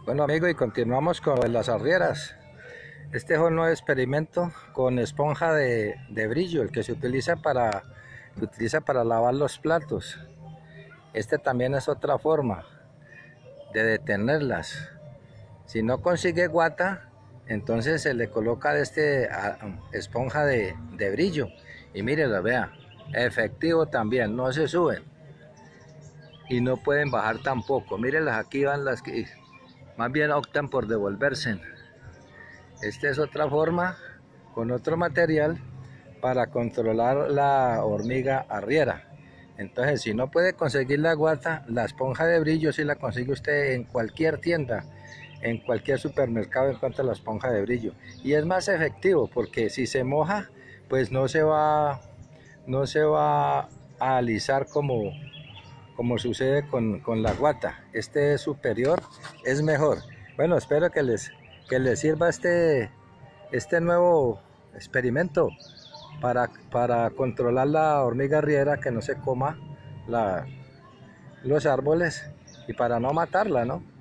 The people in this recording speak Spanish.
Bueno amigos, y continuamos con las arrieras. Este es un nuevo experimento con esponja de brillo, el que se utiliza para lavar los platos. Este también es otra forma de detenerlas. Si no consigue guata, entonces se le coloca esponja de brillo. Y mírenla, vea, efectivo también, no se suben. Y no pueden bajar tampoco. Mírenlas, aquí van las que más bien optan por devolverse. Esta es otra forma, con otro material, para controlar la hormiga arriera. Entonces, si no puede conseguir la guata, la esponja de brillo sí la consigue usted en cualquier tienda, en cualquier supermercado encuentra la esponja de brillo. Y es más efectivo porque si se moja, pues no se va a alisar como sucede con la guata. Este es superior, es mejor. Bueno, espero que les sirva este nuevo experimento para controlar la hormiga arriera, que no se coma los árboles, y para no matarla, ¿no?